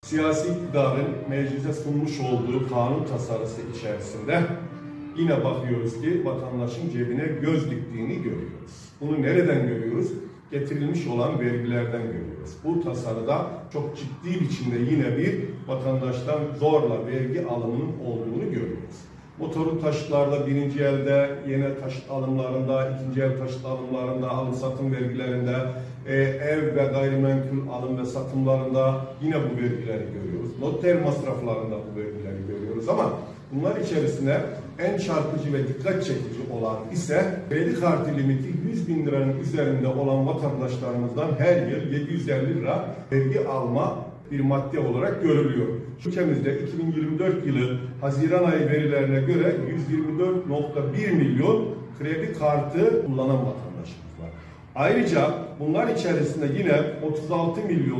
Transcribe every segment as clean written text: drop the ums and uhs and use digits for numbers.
Siyasi iktidarın meclise sunmuş olduğu kanun tasarısı içerisinde yine bakıyoruz ki vatandaşın cebine göz diktiğini görüyoruz. Bunu nereden görüyoruz? Getirilmiş olan vergilerden görüyoruz. Bu tasarıda çok ciddi biçimde yine bir vatandaştan zorla vergi alımının olduğunu görüyoruz. Motorlu taşıtlarda birinci elde, yeni taşıt alımlarında, ikinci el taşıt alımlarında, alım satım vergilerinde, ev ve gayrimenkul alım ve satımlarında yine bu vergileri görüyoruz. Noter masraflarında bu vergileri görüyoruz ama bunlar içerisinde en çarpıcı ve dikkat çekici olan ise kredi kartı limiti 100.000 liranın üzerinde olan vatandaşlarımızdan her yıl 750 lira vergi alma bir madde olarak görülüyor. Ülkemizde 2024 yılı Haziran ayı verilerine göre 124.1 milyon kredi kartı kullanan vatandaşımız var. Ayrıca bunlar içerisinde yine 36 milyon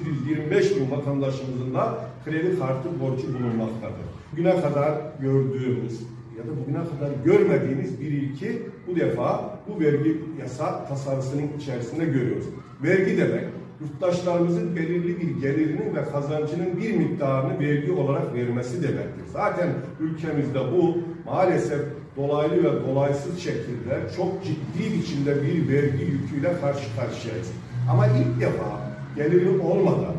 825 bin vatandaşımızın da kredi kartı borcu bulunmaktadır. Bugüne kadar gördüğümüz ya da bugüne kadar görmediğimiz bir ilki bu defa bu vergi yasa tasarısının içerisinde görüyoruz. Vergi demek, yurttaşlarımızın belirli bir gelirinin ve kazancının bir miktarını vergi olarak vermesi demektir. Zaten ülkemizde bu maalesef dolaylı ve dolaysız şekilde çok ciddi biçimde bir vergi yüküyle karşı karşıyayız. Ama ilk defa geliri olmadan,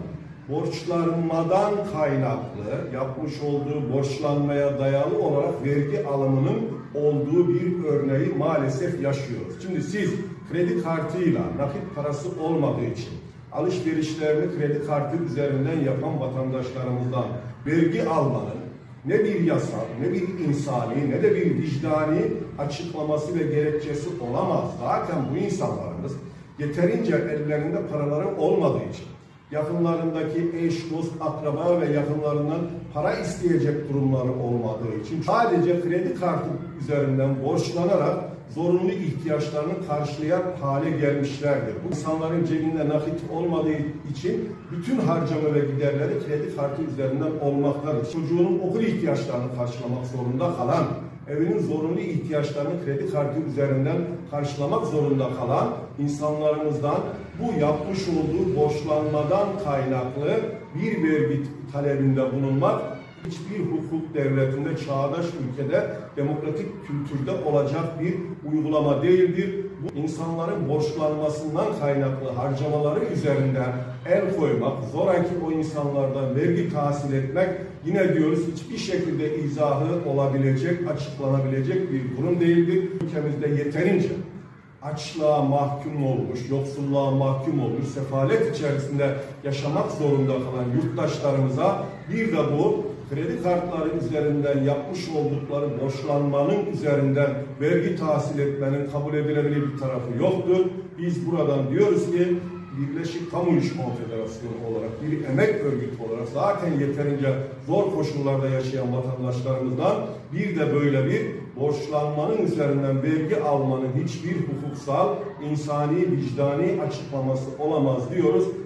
borçlanmadan kaynaklı yapmış olduğu borçlanmaya dayalı olarak vergi alımının olduğu bir örneği maalesef yaşıyoruz. Şimdi siz kredi kartıyla nakit parası olmadığı için alışverişlerini kredi kartı üzerinden yapan vatandaşlarımızdan vergi almanın ne bir yasal, ne bir insani, ne de bir vicdani açıklaması ve gerekçesi olamaz. Zaten bu insanlarımız yeterince ellerinde paraları olmadığı için, yakınlarındaki eş, dost, akraba ve yakınlarından para isteyecek durumları olmadığı için sadece kredi kartı üzerinden borçlanarak zorunlu ihtiyaçlarını karşılayan hale gelmişlerdir. Bu insanların cebinde nakit olmadığı için bütün harcama ve giderleri kredi kartı üzerinden olmaktadır. Çocuğunun okul ihtiyaçlarını karşılamak zorunda kalan, evinin zorunlu ihtiyaçlarını kredi kartı üzerinden karşılamak zorunda kalan insanlarımızdan bu yapmış olduğu borçlanmadan kaynaklı bir vergi talebinde bulunmak hiçbir hukuk devletinde, çağdaş ülkede, demokratik kültürde olacak bir uygulama değildir. Bu insanların borçlanmasından kaynaklı harcamaları üzerinden el koymak, zoraki o insanlardan vergi tahsil etmek yine diyoruz hiçbir şekilde izahı olabilecek, açıklanabilecek bir durum değildir. Ülkemizde yeterince açlığa mahkum olmuş, yoksulluğa mahkum olmuş, sefalet içerisinde yaşamak zorunda kalan yurttaşlarımıza bir de bu kredi kartları üzerinden yapmış oldukları borçlanmanın üzerinden vergi tahsil etmenin kabul edilebilir bir tarafı yoktur. Biz buradan diyoruz ki Birleşik Kamu İş Konfederasyonu olarak, bir emek örgütü olarak zaten yeterince zor koşullarda yaşayan vatandaşlarımızdan bir de böyle bir borçlanmanın üzerinden vergi almanın hiçbir hukuksal, insani, vicdani açıklaması olamaz diyoruz.